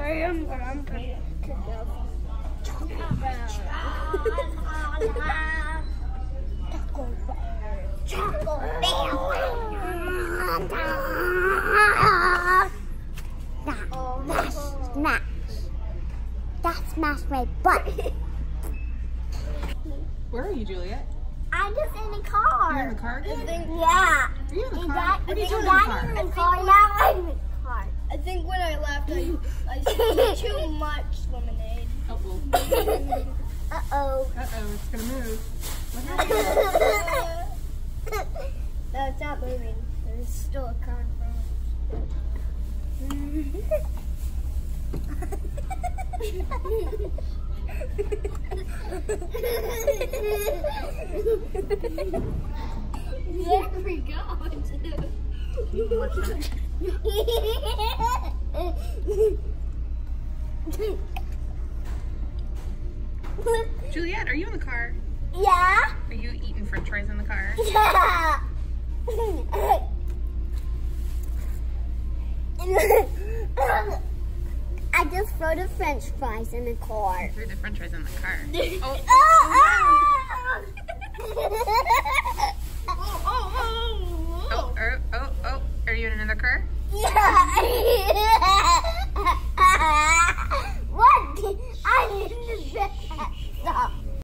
am going to go Taco Bell. Taco Bell. That smashed my butt. Where are you, Juliet? I'm just in the car. You're in the car again? Yeah. Are you in the car? What are you doing in the car? In the car now. I'm in the car. I think when I left, I spilled too much lemonade. Oh, well. Uh-oh. Uh-oh, it's gonna move. What happened? No, it's not moving. There's still a car in front. There we go. Juliet, are you in the car? Yeah. Are you eating french fries in the car? Yeah. I just threw the french fries in the car. Threw the french fries in the car. Oh, Oh. oh, are you in another car? Yeah.